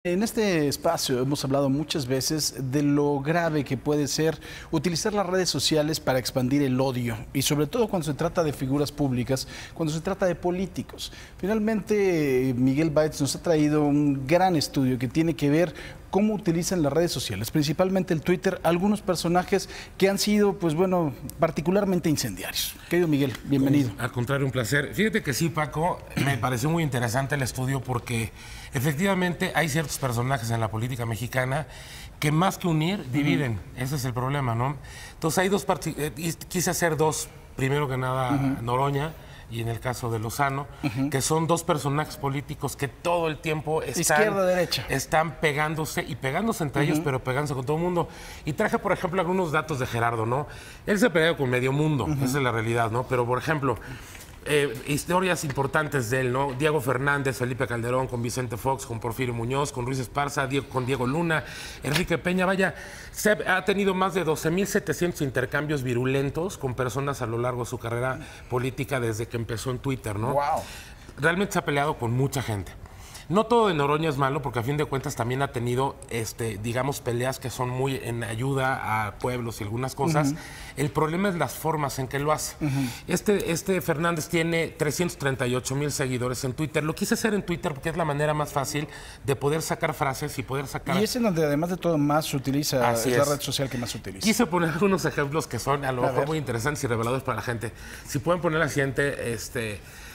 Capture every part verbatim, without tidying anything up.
En este espacio hemos hablado muchas veces de lo grave que puede ser utilizar las redes sociales para expandir el odio y sobre todo cuando se trata de figuras públicas, cuando se trata de políticos. Finalmente, Miguel Baetz nos ha traído un gran estudio que tiene que ver cómo utilizan las redes sociales, principalmente el Twitter, algunos personajes que han sido, pues bueno, particularmente incendiarios. Querido Miguel, bienvenido. Al contrario, un placer. Fíjate que sí, Paco, me pareció muy interesante el estudio porque efectivamente hay ciertos personajes en la política mexicana que más que unir, dividen. Uh-huh. Ese es el problema, ¿no? Entonces hay dos partes, eh, quise hacer dos, primero que nada, uh-huh. Noroña, y en el caso de Lozano, uh-huh. que son dos personajes políticos que todo el tiempo están, izquierda, derecha, están pegándose y pegándose entre uh-huh. ellos, pero pegándose con todo el mundo. Y traje, por ejemplo, algunos datos de Gerardo, ¿no? Él se peleó con medio mundo, uh-huh. esa es la realidad, ¿no? Pero, por ejemplo, eh, historias importantes de él, ¿no? Diego Fernández, Felipe Calderón, con Vicente Fox, con Porfirio Muñoz, con Ruiz Esparza, Diego, con Diego Luna, Enrique Peña, vaya, se ha, ha tenido más de doce mil setecientos intercambios virulentos con personas a lo largo de su carrera política desde que empezó en Twitter, ¿no? Wow. Realmente se ha peleado con mucha gente. No todo de Noroña es malo, porque a fin de cuentas también ha tenido, este, digamos, peleas que son muy en ayuda a pueblos y algunas cosas. Uh-huh. El problema es las formas en que lo hace. Uh-huh. Este, este Fernández tiene trescientos treinta y ocho mil seguidores en Twitter. Lo quise hacer en Twitter porque es la manera más fácil de poder sacar frases y poder sacar... Y es en donde además de todo más se utiliza, Así es, es la red social que más se utiliza. Quise poner algunos ejemplos que son a lo mejor muy interesantes y reveladores para la gente. Si pueden poner la siguiente... Este,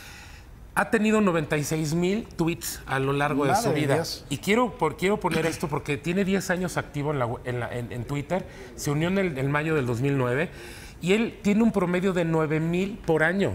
ha tenido noventa y seis mil tweets a lo largo Madre de su vida. Dios. Y quiero, por, quiero poner esto porque tiene diez años activo en, la, en, la, en, en Twitter. Se unió en, el, en mayo del dos mil nueve y él tiene un promedio de nueve mil por año.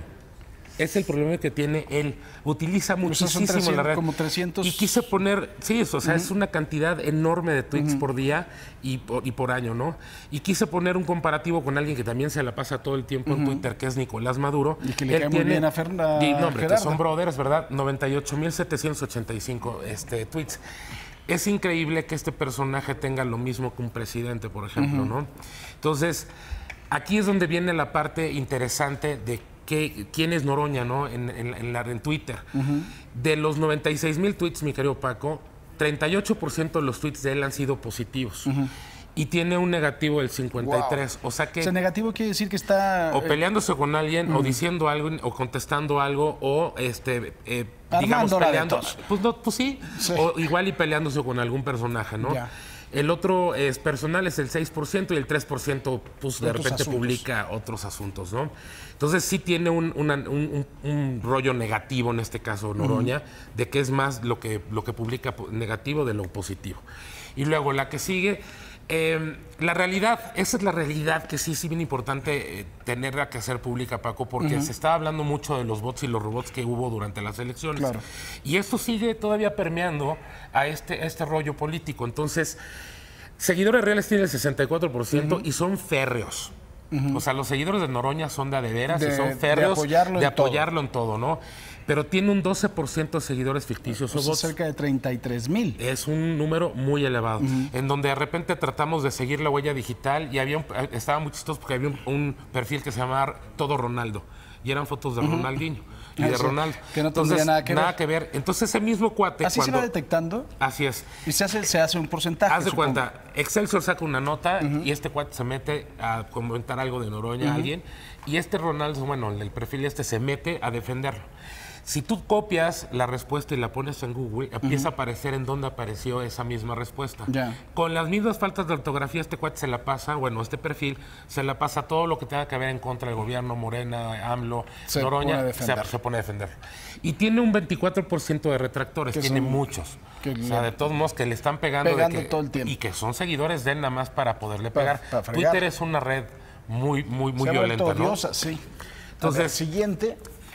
Es el problema que tiene él. Utiliza muchísimo trescientos, la red. Como trescientos. Y quise poner, sí, eso, o sea, uh-huh. es una cantidad enorme de tweets uh-huh. por día y por, y por año, ¿no? Y quise poner un comparativo con alguien que también se la pasa todo el tiempo uh-huh. en Twitter, que es Nicolás Maduro. Y que le él cae tiene, muy bien a Fernanda. Y, no, hombre, que son brothers, ¿verdad? noventa y ocho mil setecientos ochenta y cinco este, tweets. Es increíble que este personaje tenga lo mismo que un presidente, por ejemplo, uh-huh. ¿no? Entonces, aquí es donde viene la parte interesante de que, quién es Noroña, ¿no? En, en, en, la, en Twitter. Uh-huh. De los noventa y seis mil tweets, mi querido Paco, treinta y ocho por ciento de los tweets de él han sido positivos. Uh-huh. Y tiene un negativo del cincuenta y tres. Wow. O sea que... O sea, negativo quiere decir que está... O peleándose con alguien, uh-huh. o diciendo algo, o contestando algo, o este... Eh, digamos, peleando... Pues, no, pues sí. sí. O igual y peleándose con algún personaje, ¿no? Ya. El otro es personal, es el seis por ciento, y el tres por ciento pues, de, de repente asuntos. publica otros asuntos, ¿no? Entonces sí tiene un, una, un, un, un rollo negativo, en este caso Noroña, uh-huh. de que es más lo que, lo que publica negativo de lo positivo. Y luego la que sigue, eh, la realidad, esa es la realidad que sí es sí bien importante eh, tenerla que hacer pública, Paco, porque uh-huh. se está hablando mucho de los bots y los robots que hubo durante las elecciones. Claro. Y esto sigue todavía permeando a este, a este rollo político. Entonces, seguidores reales tienen el sesenta y cuatro por ciento uh-huh. y son férreos. Uh-huh. O sea, los seguidores de Noroña son de a de veras de, y son férreos de apoyarlo, de en, apoyarlo todo. en todo, ¿no? Pero tiene un doce por ciento de seguidores ficticios. Pues o bots. Cerca de treinta y tres mil. Es un número muy elevado. Uh-huh. En donde de repente tratamos de seguir la huella digital y había un, estaba muy chistoso porque había un, un perfil que se llamaba Todo Ronaldo. Y eran fotos de uh-huh. Ronaldinho y de Ronaldo. Que no Entonces, tendría nada que ver. Nada que ver. Entonces ese mismo cuate... ¿Así cuando, se va detectando? Así es. Y se hace, se hace un porcentaje, Haz de supongo. cuenta, Excelsior saca una nota uh-huh. y este cuate se mete a comentar algo de Noroña uh-huh. a alguien y este Ronaldo, bueno, el perfil este se mete a defenderlo. Si tú copias la respuesta y la pones en Google, empieza uh-huh. a aparecer en dónde apareció esa misma respuesta. Yeah. Con las mismas faltas de ortografía, este cuate se la pasa, bueno, este perfil se la pasa todo lo que tenga que ver en contra del gobierno, Morena, AMLO, se Noroña, pone se, se pone a defender. Y tiene un veinticuatro por ciento de retractores, tiene son, muchos. O sea, de todos modos que le están pegando, pegando de que, todo el tiempo. Y que son seguidores de él nada más para poderle para, pegar. Para Twitter es una red muy, muy, muy se violenta, ha ¿no? odiosa, sí. Entonces, ver, siguiente...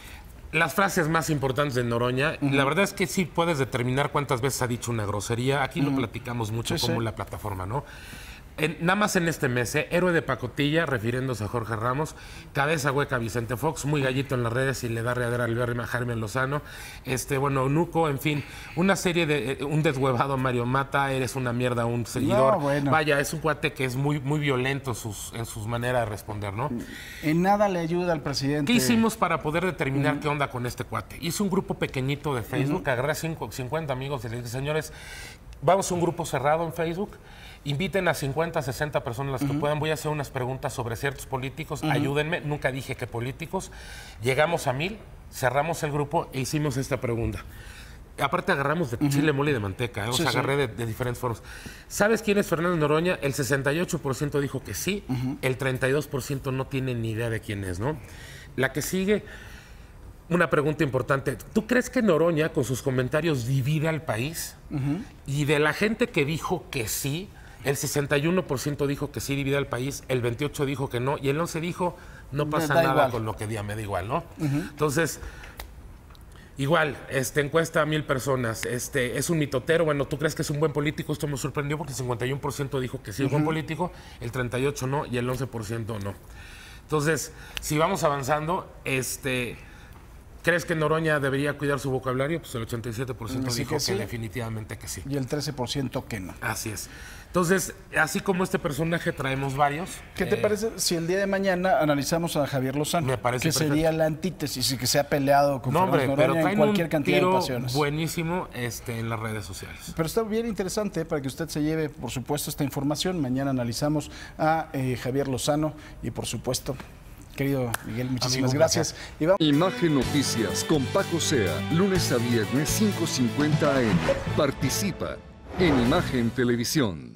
Las frases más importantes de Noroña, uh-huh. la verdad es que sí puedes determinar cuántas veces ha dicho una grosería. Aquí uh-huh. lo platicamos mucho sí, como sí. la plataforma, ¿no? En, nada más en este mes, ¿eh? Héroe de pacotilla, refiriéndose a Jorge Ramos, cabeza hueca Vicente Fox, muy gallito en las redes y le da readera al Berry a Jaime Lozano, este, bueno, Eunuco, en fin, una serie de, eh, un deshuevado a Mario Mata, eres una mierda, un seguidor. No, bueno. Vaya, es un cuate que es muy, muy violento sus, en sus maneras de responder, ¿no? En nada le ayuda al presidente. ¿Qué hicimos para poder determinar uh-huh. qué onda con este cuate? Hice un grupo pequeñito de Facebook, uh-huh. agarré a cincuenta amigos y les dije, señores, vamos a un grupo cerrado en Facebook. Inviten a cincuenta, sesenta personas las que uh-huh. puedan. Voy a hacer unas preguntas sobre ciertos políticos. Uh-huh. Ayúdenme. Nunca dije que políticos. Llegamos a mil, cerramos el grupo e hicimos esta pregunta. Aparte agarramos de uh-huh. chile, mole y de manteca. ¿eh? O sí, sea, sí. agarré de, de diferentes formas. ¿Sabes quién es Fernando Noroña? El sesenta y ocho por ciento dijo que sí. Uh-huh. El treinta y dos por ciento no tiene ni idea de quién es, ¿no? La que sigue, una pregunta importante. ¿Tú crees que Noroña, con sus comentarios, divide al país? Uh-huh. Y de la gente que dijo que sí, el sesenta y uno por ciento dijo que sí divide al país, el veintiocho por ciento dijo que no, y el once por ciento dijo no pasa nada igual. Con lo que diga, me da igual, ¿no? Uh-huh. Entonces, igual, este, encuesta a mil personas, este, es un mitotero, bueno, ¿tú crees que es un buen político? Esto me sorprendió porque el cincuenta y uno por ciento dijo que sí es uh-huh. buen político, el treinta y ocho por ciento no, y el once por ciento no. Entonces, si vamos avanzando, este... ¿crees que Noroña debería cuidar su vocabulario? Pues el ochenta y siete por ciento dijo que, sí. que definitivamente que sí. Y el trece por ciento que no. Así es. Entonces, así como este personaje, traemos varios. ¿Qué eh, te parece si el día de mañana analizamos a Javier Lozano? Me parece que perfecto. Sería la antítesis y que se ha peleado con no, hombre, Noroña pero en cualquier cantidad de pasiones. Buenísimo este, en las redes sociales. Pero está bien interesante para que usted se lleve, por supuesto, esta información. Mañana analizamos a eh, Javier Lozano y, por supuesto... Querido Miguel, muchísimas Amigo, gracias. gracias. Y vamos... Imagen Noticias con Paco Sea, lunes a viernes cinco cincuenta a eme. Participa en Imagen Televisión.